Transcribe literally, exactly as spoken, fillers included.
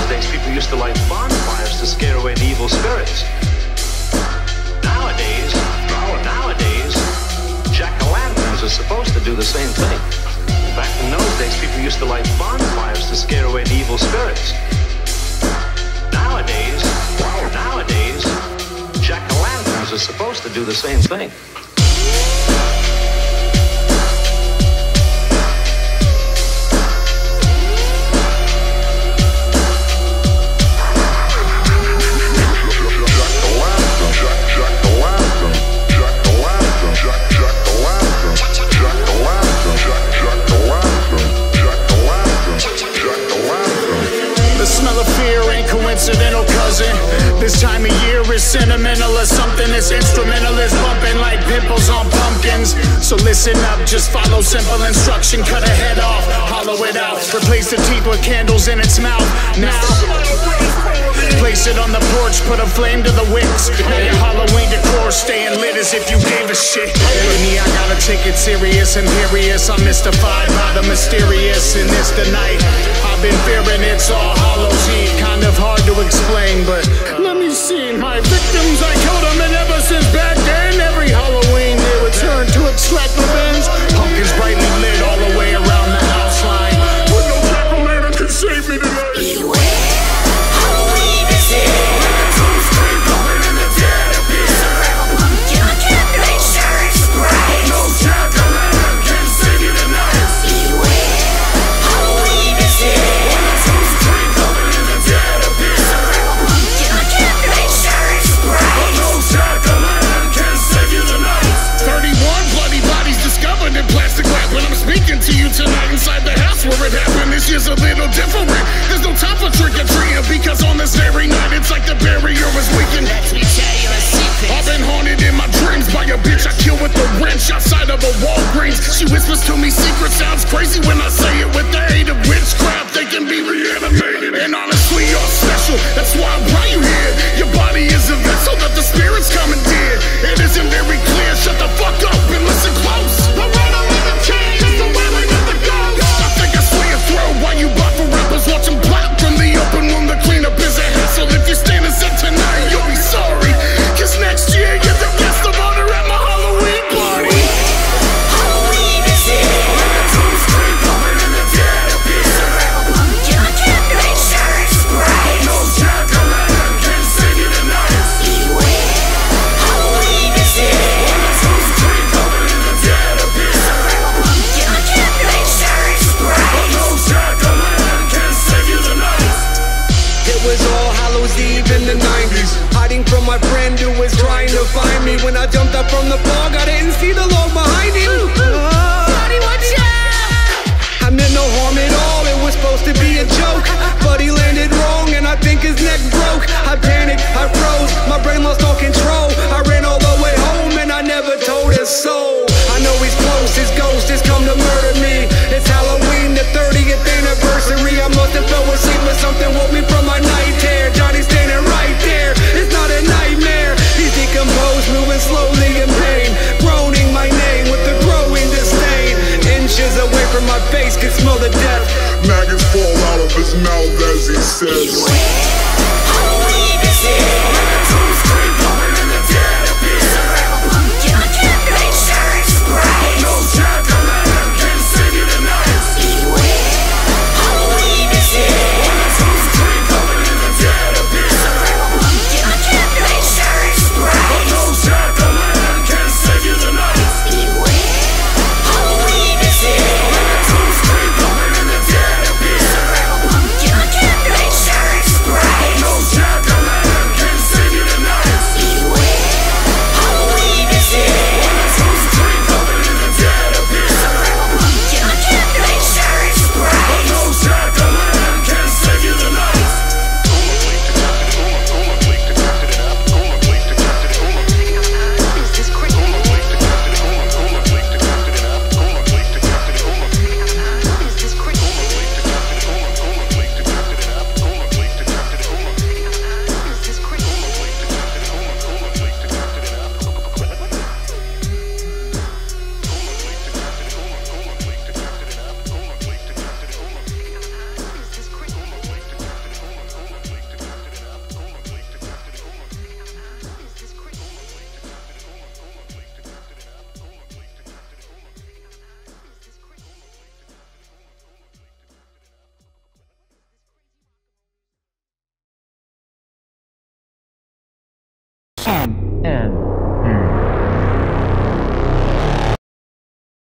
days, people used to light bonfires to scare away the evil spirits. Nowadays, nowadays, jack-o'-lanterns are supposed to do the same thing. Back in those days, people used to light bonfires to scare away the evil spirits. Nowadays, nowadays, jack-o'-lanterns are supposed to do the same thing. Coincidental cousin. This time of year is sentimental or something that's instrumental is bumping like pimples on pumpkins. So listen up, just follow simple instruction. Cut a head off, hollow it out. Replace the teeth with candles in its mouth. Now place it on the porch, put a flame to the wicks. Now your Halloween decor staying lit as if you gave a shit. With me, I gotta take it serious, imperious. I'm mystified by the mysterious. And this the night I've been fearing it's All Hallows Eve. Kind of hard to explain, but let me see. My victims, I killed them, and ever since back then, every Halloween they return to extract revenge. Pumpkins brightly lit all the way around the house line. But no jack-o'-lantern can save me tonight. Beware, Halloween is here. The tombs creep open and the dead appear. Surround a pumpkin, I can't make sure it's bright. No jack-o'-lantern can save you tonight. Beware, Halloween is here. The tombs creep open and the dead appear. Surround a pumpkin, I can't make sure it's bright. No jack-o'-lantern can save you tonight. thirty-one bloody bodies discovered in plastic wrap. When I'm speaking to you tonight inside the house where it happened, this year's a little different. There's no time for trick-or-treating, because on this very night it's like the barrier is weakened. Let me tell you a secret. I've been haunted in my dreams by a bitch I killed with a wrench outside of a Walgreens. She whispers to me secret sounds crazy when I say it. With the aid of witchcraft they can be reanimated. And honestly you're special, that's why I brought you here. Your body is a vessel that the spirits come and did. It isn't very clear, shut the fuck up and listen close. The rattle in the chain is the wailing of the ghost. I think I swear your throat while you bought for rappers. Watch them plot from the open room. The cleanup is a hassle. If you stand and set tonight you'll be sorry, cause next year you're the guest of honor at my Halloween party. Halloween is here. The tombs creep open and the dead appear. Surround a pumpkin, I can't make sure it's bright. No jack-o'-lantern can save you tonight. Beware, Halloween is here. The tombs creep open and the dead appear. Surround a pumpkin, I can't make sure it's bright. No jack-o'-lantern can save you tonight. It was All Hallows Eve in the nineties, hiding from my friend who was trying to find me. When I jumped up from the fog, I didn't see the log behind him. Buddy, watch out! I meant no harm at all, it was supposed to be a joke. But he landed wrong and I think his neck broke. I panicked, I froze, my brain lost all control. I ran all the way home and I never told a soul. I know he's close, his ghost has come to murder me. It's Halloween, the thirtieth anniversary. I must have fell asleep but something woke me from my night terror. Johnny's standing right there, it's not a nightmare. He's decomposed, moving slowly in pain, groaning my name with a growing disdain. Inches away from my face, can smell the death. Maggots fall out of his mouth as he says, Beware, Halloween is here. The tombs creep open and the dead appear. Surround a pumpkin, I can't make sure it's bright. No jack-o'-lantern can save you tonight. Beware, Halloween is here. The tombs creep open and the dead appear. Surround a pumpkin, I can't make sure it's bright. No jack-o'-lantern can save you tonight. Beware, Halloween is here. The tombs creep open and the dead appear. Surround a pumpkin, I can't make sure it's bright. N N